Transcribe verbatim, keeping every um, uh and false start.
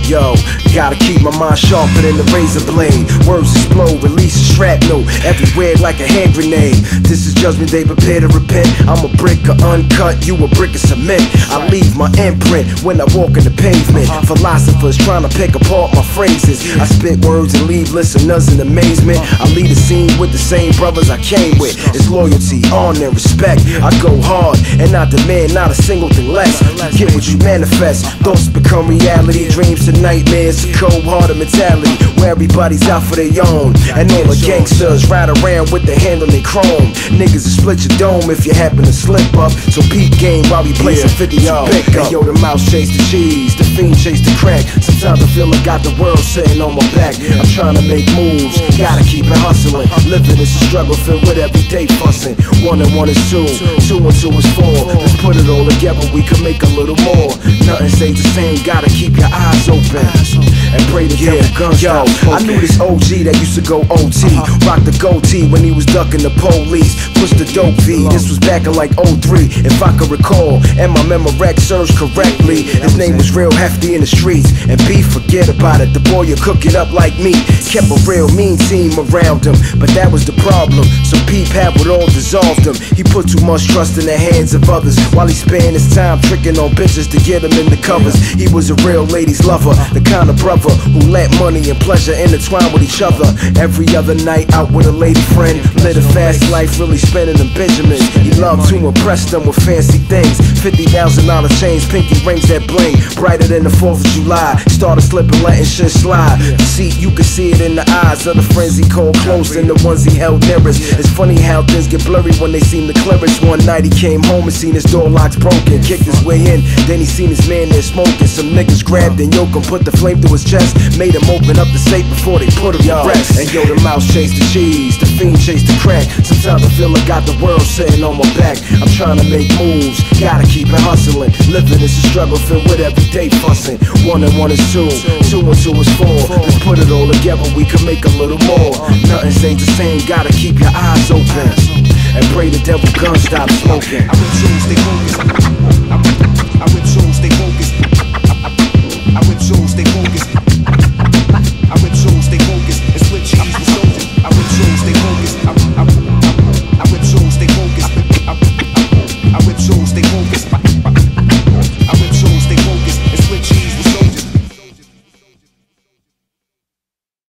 Yo, gotta keep my mind sharper than the razor blade. Words explode, release a shrapnel everywhere like a hand grenade. This is Judgment Day, prepare to repent. I'm a brick of uncut, you a brick of cement. I leave my imprint when I walk in the pavement. Philosophers trying to pick apart my phrases. I spit words and leave listeners in amazement. I lead a scene with the same brothers I came with. It's loyalty, honor, and respect. I go hard and I demand not a single thing less. You get what you manifest. Thoughts become reality, dreams to nightmares. A cold-hearted mentality where everybody's out for their own, and all the gangsters ride around with their hand on their chrome. Niggas will split your dome if you happen to slip up. So peep game while we play some fifty to pick up. Yo, the mouse chase the cheese, the fiend chase the crack. Sometimes I feel like I got the world sitting on my back. I'm trying to make moves, gotta keep it hustling. Living is a struggle filled with everyday fussing. One and one is two, two and two is four. Let's put it all together, we can make a little more. Nothing stays the same, gotta keep your eyes open and pray the devil guns stop smoking. I knew this O G that used to go O T, rock the goatee when he was ducking the police. Push the dope V, this was back in like oh three, if I could recall, and my memory serves correctly. His name was real hefty in the streets, and B, forget about it, the boy you cook it up like meat. Kept a real mean team around him, but that was the problem. So Peep had what all dissolved him. He put too much trust in the hands of others, while he spent his time tricking on bitches to get him in the covers. He was a real ladies lover, the kind of brother who let money and pleasure intertwine with each other. Every other night out with a lady friend, lived a fast life, really spending them Benjamins. He loved to impress them with fancy things, fifty thousand dollar chains, pinky rings that bling, brighter than the fourth of July. Started slipping, letting shit slide. See, you can see it in the eyes of the friends he called close and the ones he held nearest. It's funny how things get blurry when they seem the clearest. One night he came home and seen his door locks broken, kicked his way in, then he seen his man there smoking. Some niggas grabbed and yoke him, put the flame through his chest, made him open up the safe before they put him to rest. And yo, the mouse chased the cheese, the fiend chased the crack. Sometimes I feel like I got the world sitting on my back. I'm trying to make moves, gotta keep it hustling. Living is a struggle filled with everyday fussing. One and one is two, two and two is four. Let's put it all together, we can make a little more. Nothing stays the same, gotta keep your eyes open and pray the devil gun stop smoking. I will choose, stay focused.